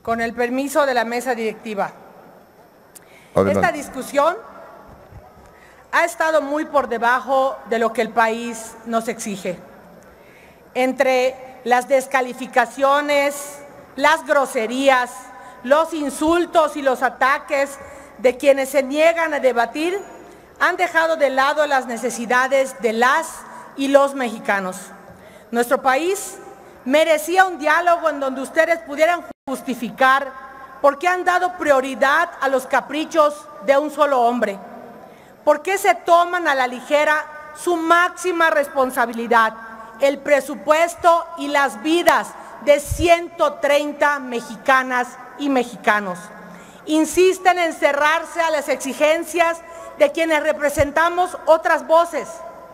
Con el permiso de la mesa directiva. Adelante. Esta discusión ha estado muy por debajo de lo que el país nos exige. Entre las descalificaciones, las groserías, los insultos y los ataques de quienes se niegan a debatir, han dejado de lado las necesidades de las y los mexicanos. Nuestro país merecía un diálogo en donde ustedes pudieran justificar por qué han dado prioridad a los caprichos de un solo hombre. ¿Por qué se toman a la ligera su máxima responsabilidad, el presupuesto y las vidas de 130 mexicanas y mexicanos? Insisten en cerrarse a las exigencias de quienes representamos otras voces.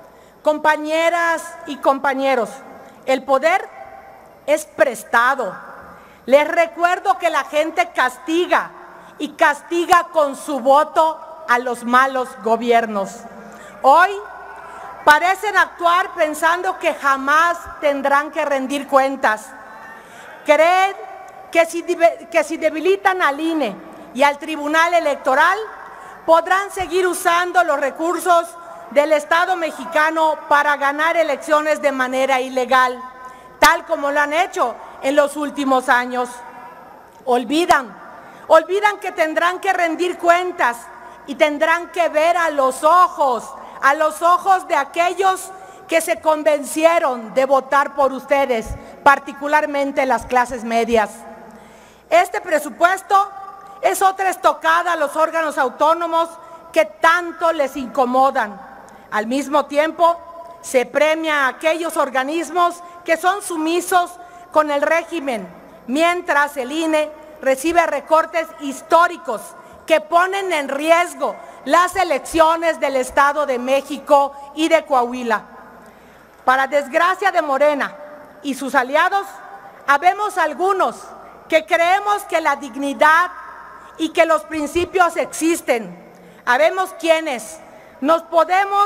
Compañeras y compañeros, el poder es prestado. Les recuerdo que la gente castiga y castiga con su voto a los malos gobiernos. Hoy parecen actuar pensando que jamás tendrán que rendir cuentas. Creen que si debilitan al INE y al Tribunal Electoral, podrán seguir usando los recursos del Estado mexicano para ganar elecciones de manera ilegal, tal como lo han hecho en los últimos años. Olvidan que tendrán que rendir cuentas y tendrán que ver a los ojos de aquellos que se convencieron de votar por ustedes, particularmente las clases medias. Este presupuesto es otra estocada a los órganos autónomos que tanto les incomodan. Al mismo tiempo, se premia a aquellos organismos que son sumisos con el régimen, mientras el INE recibe recortes históricos que ponen en riesgo las elecciones del Estado de México y de Coahuila. Para desgracia de Morena y sus aliados, habemos algunos que creemos que la dignidad y que los principios existen. Habemos quienes no podemos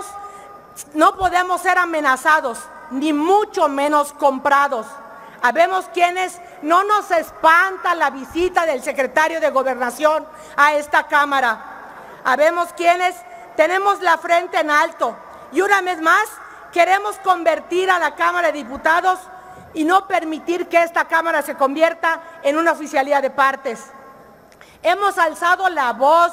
ser amenazados, ni mucho menos comprados. Habemos quienes no nos espanta la visita del secretario de Gobernación a esta Cámara. Habemos quienes tenemos la frente en alto y una vez más queremos convertir a la Cámara de Diputados y no permitir que esta Cámara se convierta en una oficialía de partes. Hemos alzado la voz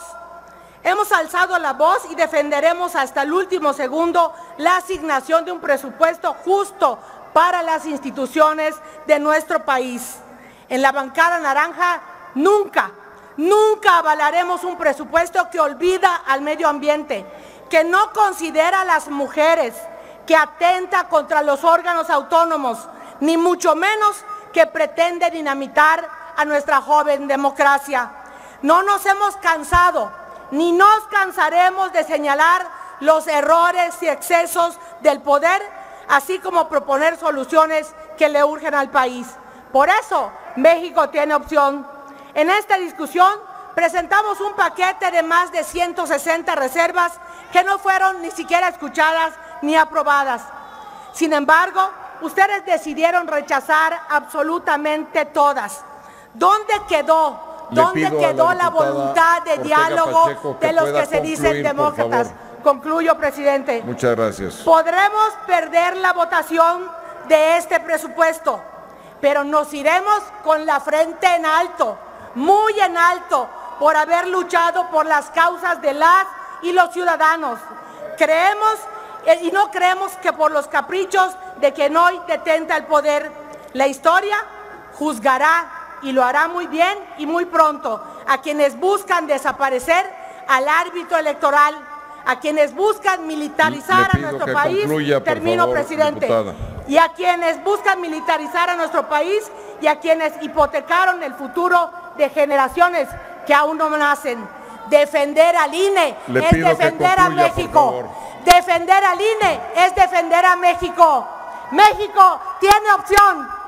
y defenderemos hasta el último segundo la asignación de un presupuesto justo para las instituciones de nuestro país. En la bancada naranja nunca avalaremos un presupuesto que olvida al medio ambiente, que no considera a las mujeres, que atenta contra los órganos autónomos, ni mucho menos que pretende dinamitar a nuestra joven democracia. No nos hemos cansado, ni nos cansaremos de señalar los errores y excesos del poder, así como proponer soluciones que le urgen al país. Por eso, México tiene opción. En esta discusión presentamos un paquete de más de 160 reservas que no fueron ni siquiera escuchadas ni aprobadas. Sin embargo, ustedes decidieron rechazar absolutamente todas. ¿Dónde quedó la voluntad de diálogo de los que se dicen demócratas? Concluyo, presidente. Muchas gracias. Podremos perder la votación de este presupuesto, pero nos iremos con la frente en alto, muy en alto, por haber luchado por las causas de las y los ciudadanos. Creemos y no creemos que por los caprichos de quien hoy detenta el poder. La historia juzgará, y lo hará muy bien y muy pronto, a quienes buscan desaparecer al árbitro electoral, a quienes buscan militarizar a nuestro país, termino, presidente, y a quienes buscan militarizar a nuestro país y a quienes hipotecaron el futuro de generaciones que aún no nacen. Defender al INE es defender a México. Defender al INE es defender a México. México tiene opción.